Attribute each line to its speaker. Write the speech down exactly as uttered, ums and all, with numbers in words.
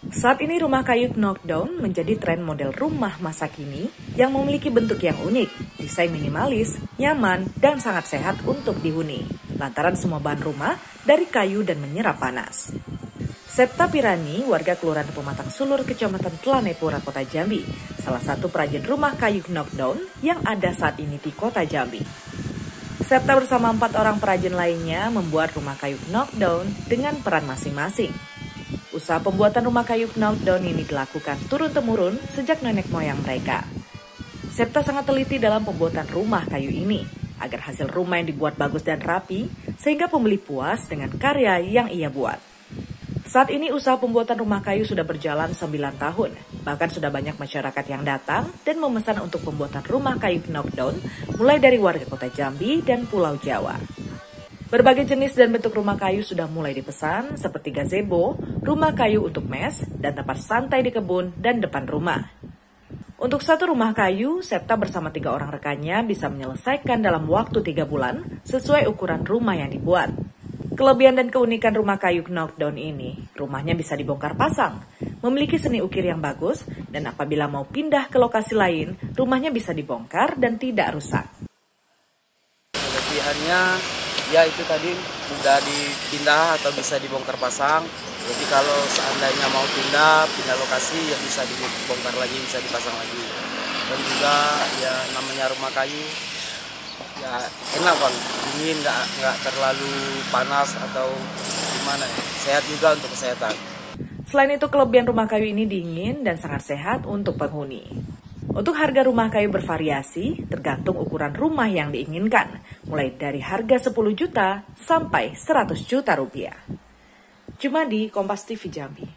Speaker 1: Saat ini rumah kayu knockdown menjadi tren model rumah masa kini yang memiliki bentuk yang unik, desain minimalis, nyaman, dan sangat sehat untuk dihuni. Lantaran semua bahan rumah dari kayu dan menyerap panas. Septa Pirani, warga Kelurahan Pematang Sulur, Kecamatan Tlanepura, Kota Jambi, salah satu perajin rumah kayu knockdown yang ada saat ini di Kota Jambi. Septa bersama empat orang perajin lainnya membuat rumah kayu knockdown dengan peran masing-masing. Usaha pembuatan rumah kayu knockdown ini dilakukan turun-temurun sejak nenek moyang mereka. Septa sangat teliti dalam pembuatan rumah kayu ini, agar hasil rumah yang dibuat bagus dan rapi, sehingga pembeli puas dengan karya yang ia buat. Saat ini usaha pembuatan rumah kayu sudah berjalan sembilan tahun. Bahkan sudah banyak masyarakat yang datang dan memesan untuk pembuatan rumah kayu knockdown mulai dari warga Kota Jambi dan Pulau Jawa. Berbagai jenis dan bentuk rumah kayu sudah mulai dipesan seperti gazebo, rumah kayu untuk mes, dan tempat santai di kebun dan depan rumah. Untuk satu rumah kayu, Septa bersama tiga orang rekannya bisa menyelesaikan dalam waktu tiga bulan sesuai ukuran rumah yang dibuat. Kelebihan dan keunikan rumah kayu knockdown ini, rumahnya bisa dibongkar pasang, memiliki seni ukir yang bagus, dan apabila mau pindah ke lokasi lain, rumahnya bisa dibongkar dan tidak rusak.
Speaker 2: Kelebihannya, ya itu tadi mudah dipindah atau bisa dibongkar pasang. Jadi kalau seandainya mau pindah, pindah lokasi, ya bisa dibongkar lagi, bisa dipasang lagi. Dan juga ya namanya rumah kayu, ya enak bang, dingin, nggak nggak terlalu panas atau gimana ya, sehat juga untuk kesehatan.
Speaker 1: Selain itu kelebihan rumah kayu ini dingin dan sangat sehat untuk penghuni. Untuk harga rumah kayu bervariasi tergantung ukuran rumah yang diinginkan, mulai dari harga sepuluh juta sampai seratus juta rupiah. Cuma di Kompas T V Jambi.